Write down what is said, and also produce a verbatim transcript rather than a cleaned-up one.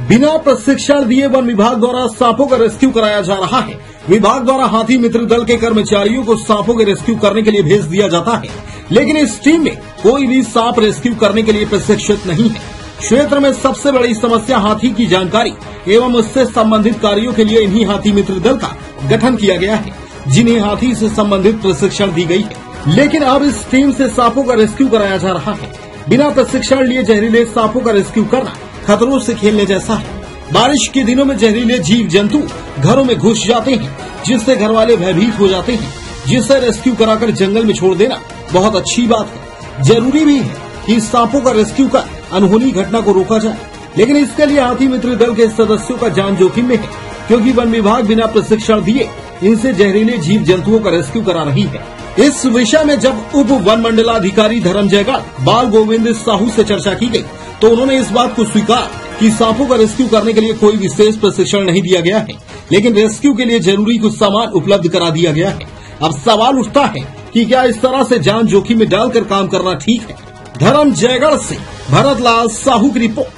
बिना प्रशिक्षण दिए वन विभाग द्वारा सांपों का रेस्क्यू कराया जा रहा है। विभाग द्वारा हाथी मित्र दल के कर्मचारियों को सांपों के रेस्क्यू करने के लिए भेज दिया जाता है, लेकिन इस टीम में कोई भी सांप रेस्क्यू करने के लिए प्रशिक्षित नहीं है। क्षेत्र में सबसे बड़ी समस्या हाथी की जानकारी एवं उससे संबंधित कार्यों के लिए इन्हीं हाथी मित्र दल का गठन किया गया है, जिन्हें हाथी से संबंधित प्रशिक्षण दी गई है। लेकिन अब इस टीम से सांपों का रेस्क्यू कराया जा रहा है। बिना प्रशिक्षण लिए जहरीले सांपों का रेस्क्यू करना खतरों से खेलने जैसा है। बारिश के दिनों में जहरीले जीव जंतु घरों में घुस जाते हैं, जिससे घर वाले भयभीत हो जाते हैं, जिसे रेस्क्यू कराकर जंगल में छोड़ देना बहुत अच्छी बात है। जरूरी भी है कि सांपों का रेस्क्यू कर अनहोनी घटना को रोका जाए, लेकिन इसके लिए हाथी मित्र दल के सदस्यों का जान जोखिम में है, क्योंकि वन विभाग बिना प्रशिक्षण दिए इनसे जहरीले जीव जंतुओं का रेस्क्यू करा रही है। इस विषय में जब उप वन मंडलाधिकारी धर्म जयगढ़ बाल गोविंद साहू से चर्चा की गई, तो उन्होंने इस बात को स्वीकार कि सांपों का रेस्क्यू करने के लिए कोई विशेष प्रशिक्षण नहीं दिया गया है, लेकिन रेस्क्यू के लिए जरूरी कुछ सामान उपलब्ध करा दिया गया है। अब सवाल उठता है कि क्या इस तरह से जान जोखिम में डालकर काम करना ठीक है। धर्म जयगढ़ से भरत लाल साहू की रिपोर्ट।